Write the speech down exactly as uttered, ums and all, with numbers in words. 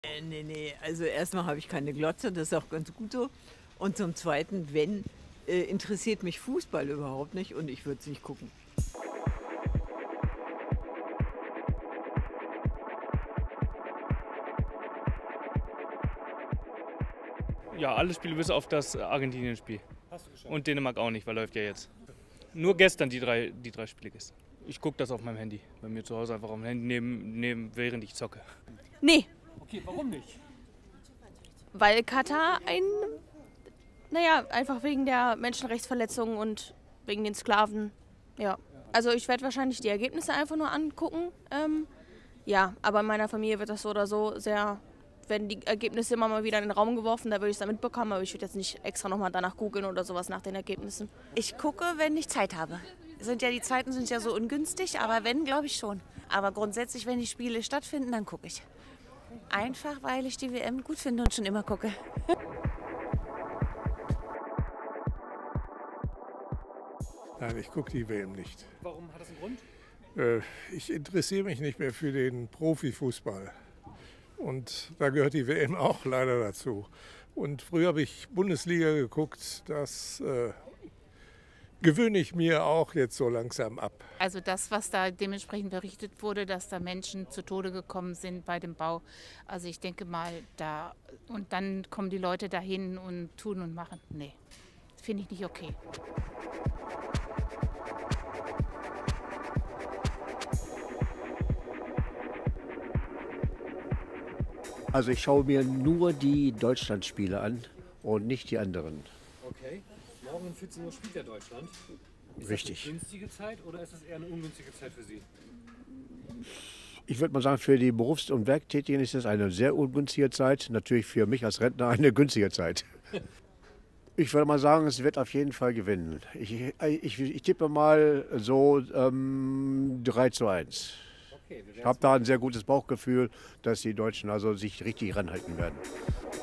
Äh, ne, ne, also erstmal habe ich keine Glotze, das ist auch ganz gut so. Und zum Zweiten, wenn, äh, interessiert mich Fußball überhaupt nicht und ich würde es nicht gucken. Ja, alle Spiele bis auf das Argentinien-Spiel. Hast du geschafft? Und Dänemark auch nicht, weil läuft ja jetzt. Nur gestern die drei, die drei Spiele gestern. Ich gucke das auf meinem Handy. Bei mir zu Hause einfach auf dem Handy, neben, neben, während ich zocke. Nee, Okay, warum nicht? weil Katar ein, naja, einfach wegen der Menschenrechtsverletzungen und wegen den Sklaven, ja. Also ich werde wahrscheinlich die Ergebnisse einfach nur angucken, ähm, ja, aber in meiner Familie wird das so oder so sehr, werden die Ergebnisse immer mal wieder in den Raum geworfen, da würde ich es dann mitbekommen, aber ich würde jetzt nicht extra nochmal danach googeln oder sowas nach den Ergebnissen. Ich gucke, wenn ich Zeit habe. Sind ja, die Zeiten sind ja so ungünstig, aber wenn, glaube ich schon. Aber grundsätzlich, wenn die Spiele stattfinden, dann gucke ich. Einfach, weil ich die W M gut finde und schon immer gucke. Nein, ich gucke die W M nicht. Warum hat das einen Grund? Äh, Ich interessiere mich nicht mehr für den Profifußball. Und da gehört die W M auch leider dazu. Und früher habe ich Bundesliga geguckt, das äh, gewöhne ich mir auch jetzt so langsam ab. Also das, was da dementsprechend berichtet wurde, dass da Menschen zu Tode gekommen sind bei dem Bau. Also ich denke mal, da und dann kommen die Leute dahin und tun und machen. Nee, finde ich nicht okay. Also ich schaue mir nur die Deutschlandspiele an und nicht die anderen. Okay. Morgen um vierzehn Uhr spielt ja Deutschland. Ist Richtig. das eine günstige Zeit oder ist das eher eine ungünstige Zeit für Sie? Ich würde mal sagen, für die Berufs- und Werktätigen ist es eine sehr ungünstige Zeit. Natürlich für mich als Rentner eine günstige Zeit. Ich würde mal sagen, es wird auf jeden Fall gewinnen. Ich, ich, ich tippe mal so ähm, drei zu eins. Okay, wir Ich habe da ein sehr gutes Bauchgefühl, dass die Deutschen also sich richtig ranhalten werden.